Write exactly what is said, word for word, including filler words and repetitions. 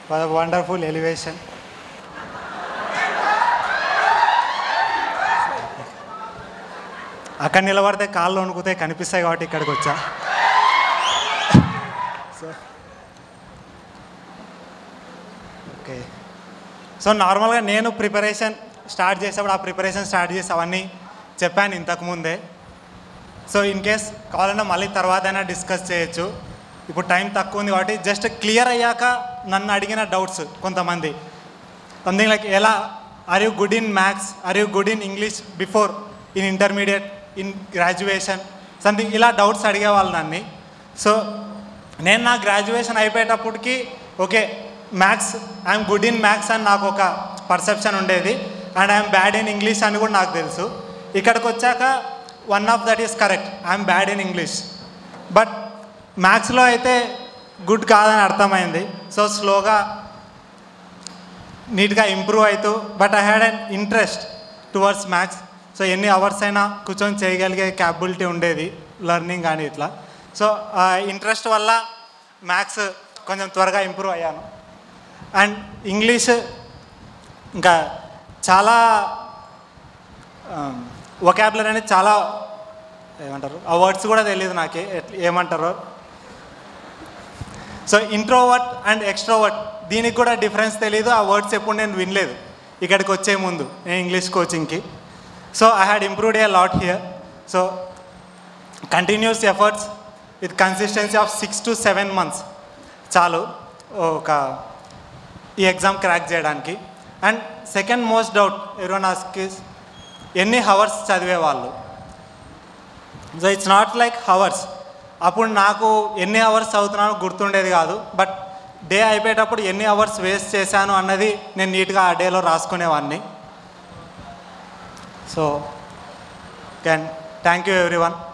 For the wonderful elevation. అక్కడ నిలబడితే కాళ్ళు వణుకుతాయి కనిపిస్తాయి కాబట్టి ఇక్కడికి వచ్చా. సో ఓకే, సో నార్మల్గా నేను ప్రిపరేషన్ స్టార్ట్ చేసేప్పుడు ఆ ప్రిపరేషన్ స్టార్ట్ చేసి అవన్నీ చెప్పాను ఇంతకుముందే. సో ఇన్ కేస్ కావాలన్నా మళ్ళీ తర్వాత అయినా డిస్కస్ చేయొచ్చు. ఇప్పుడు టైం తక్కువ ఉంది కాబట్టి జస్ట్ క్లియర్ అయ్యాక నన్ను అడిగిన డౌట్స్ కొంతమంది సంథింగ్ లైక్ ఎలా are you good in maths, are you good in English before in intermediate, in graduation, something ఇలా డౌట్స్ అడిగేవాళ్ళు నన్ను. సో నేను నా గ్రాడ్యుయేషన్ అయిపోయేటప్పటికి okay maths I'm good in maths అని నాకు ఒక పర్సెప్షన్ ఉండేది, and I'm bad in English అని కూడా నాకు తెలుసు. ఇక్కడికి వచ్చాక one of that is correct, I'm bad in English, but మ్యాథ్స్లో అయితే గుడ్ కాదని అర్థమైంది. సో స్లోగా నీట్గా ఇంప్రూవ్ అవుతూ, but I had an interest towards maths. So ఎన్ని అవర్స్ అయినా కూర్చొని చేయగలిగే క్యాపబిలిటీ ఉండేది లెర్నింగ్ కానీ ఇట్లా. సో ఆ ఇంట్రెస్ట్ వల్ల మ్యాథ్స్ కొంచెం త్వరగా ఇంప్రూవ్ అయ్యాను. అండ్ ఇంగ్లీష్ ఇంకా చాలా వొకాబులరీ అనేది చాలా ఏమంటారు ఆ వర్డ్స్ కూడా తెలియదు నాకే ఏమంటారో. సో ఇంట్రోవర్ట్ అండ్ ఎక్స్ట్రోవర్ట్ దీనికి కూడా డిఫరెన్స్ తెలియదు, ఆ వర్డ్స్ ఎప్పుడు నేను వినలేదు ఇక్కడికి వచ్చే ముందు నేను ఇంగ్లీష్ కోచింగ్కి. So I had improved a lot here. So continuous efforts with consistency of six to seven months చాలు ఒక ఈ ఎగ్జామ్ క్రాక్ చేయడానికి. అండ్ సెకండ్ మోస్ట్ డౌట్ ఎవరైనా ఆస్క్ ఎన్ని హవర్స్ చదివేవాళ్ళు. So it's not like hours, అప్పుడు నాకు ఎన్ని అవర్స్ చదువుతున్నానో గుర్తుండేది కాదు, బట్ డే అయిపోయేటప్పుడు ఎన్ని అవర్స్ వేస్ట్ చేశాను అన్నది నేను నీట్గా ఆ డేలో రాసుకునేవాడిని. So can thank you everyone.